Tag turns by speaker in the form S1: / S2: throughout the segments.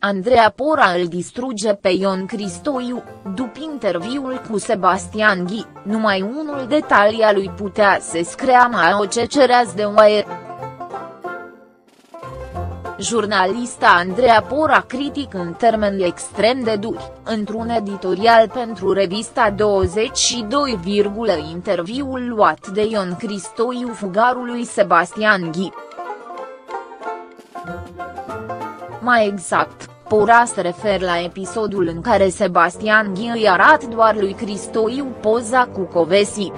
S1: Andreea Pora îl distruge pe Ion Cristoiu, după interviul cu Sebastian Ghi, numai unul detalii lui putea să screa mai o cecereaz de oaie. Jurnalista Andreea Pora critic în termeni extrem de duri, într-un editorial pentru revista 22. Interviul luat de Ion Cristoiu fugarului Sebastian Ghi. Mai exact, Pora se referă la episodul în care Sebastian Ghi îi arată doar lui Cristoiu poza cu Covesi.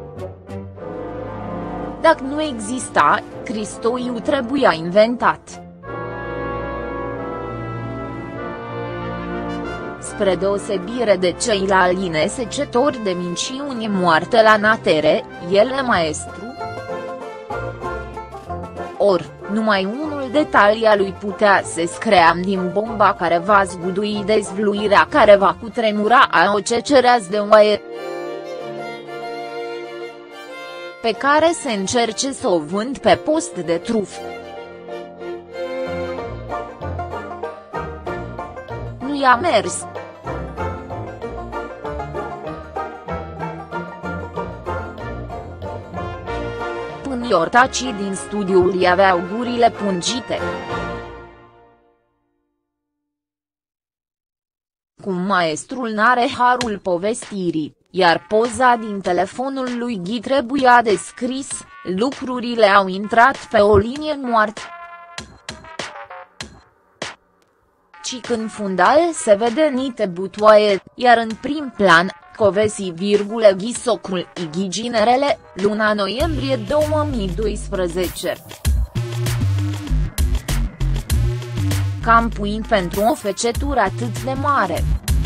S1: Dacă nu exista, Cristoiu trebuia inventat. Spre deosebire de ceilalți inesecetori de minciuni moarte la natere, el e maestru. Numai unul detalii lui putea să scream din bomba care va zgudui dezvluirea care va cutremura o cecereaz de oaie, pe care se încerce să o vând pe post de truf. Nu i-a mers. Până iortacii din studiul i aveau gurile pungite. Cum maestrul n-are harul povestirii, iar poza din telefonul lui Ghi trebuia descris, lucrurile au intrat pe o linie moartă. Ci când fundal se vede nite butoaie, iar în prim plan, Covesi, Ghi socrul Ghi ginerele, luna noiembrie 2012. Cam puin pentru o fecetură atât de mare.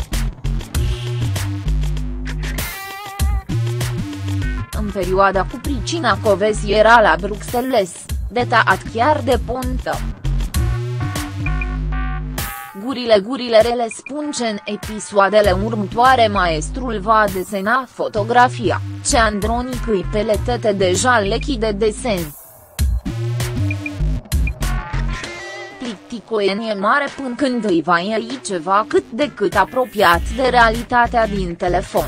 S1: În perioada cu pricina Covesi era la Bruxelles, detaat chiar de pontă. Gurile rele spun că în episoadele următoare maestrul va desena fotografia, ce Andronic îi peletete deja lechi de desen. Plicticoenie mare până când îi va iei ceva cât de cât apropiat de realitatea din telefon.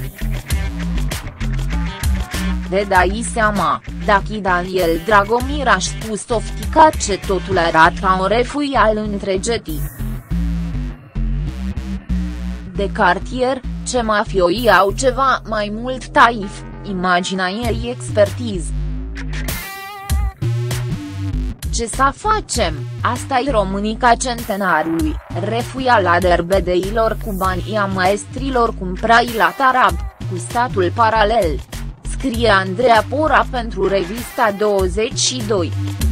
S1: De dai seama, dacă Daniel Dragomir a spus ofticat ce totul arată ca un refuial întregetii de cartier, ce mafioii au ceva mai mult taif, imaginea ei expertiză. Ce să facem, asta-i Românica centenarului, refuiala derbedeilor cu banii a maestrilor cumprai la tarab, cu statul paralel. Scrie Andreea Pora pentru revista 22.